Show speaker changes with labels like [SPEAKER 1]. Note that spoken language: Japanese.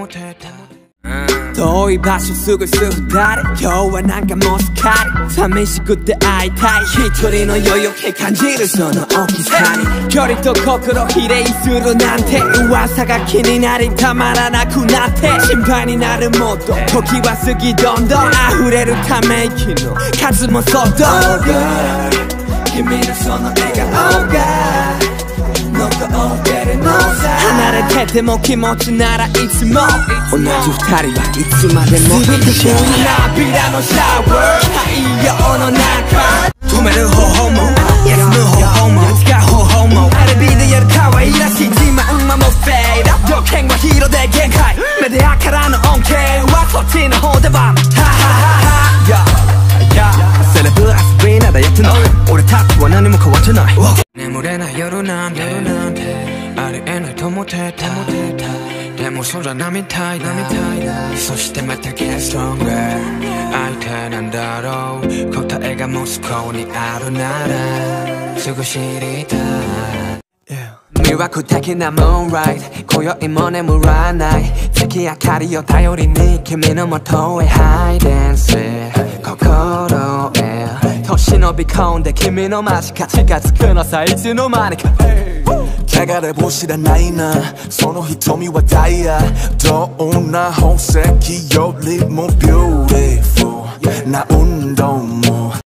[SPEAKER 1] 遠い場所すぐすぐ誰今日はなんかもうすっかり寂しくて会いたい一人の余裕感じるその大きさに距離と心比例するなんて噂が気になりたまらなくなって心配になるモード時は過ぎどんどん溢れるため息の数もそっと Oh girl 君のその笑顔が離れてても気持ちならいつも同じ二人はいつまでも一緒に涙のシャワー太陽の中止める方法も休む方法もいつか方法もあれビでやる可愛らしい自慢もフェイド条件はヒーローで限界メディアからの恩恵はそっちの方ではハハハハセレブ遊びならやってない俺たちは何も変わってない眠れない夜なんてありえないと思ってたでもそうじゃないみたいだそしてまた Get stronger 相手なんだろう答えがもしここにあるならすぐ知りたい魅惑的な Moonlight 今宵も眠らない月明かりを頼りに君の元へ Hide and seek 心へ年伸び込んで君の間近づくのさいつの間にか
[SPEAKER 2] 汚れも知らないなその瞳はダイヤどんな宝石よりも beautiful な運動も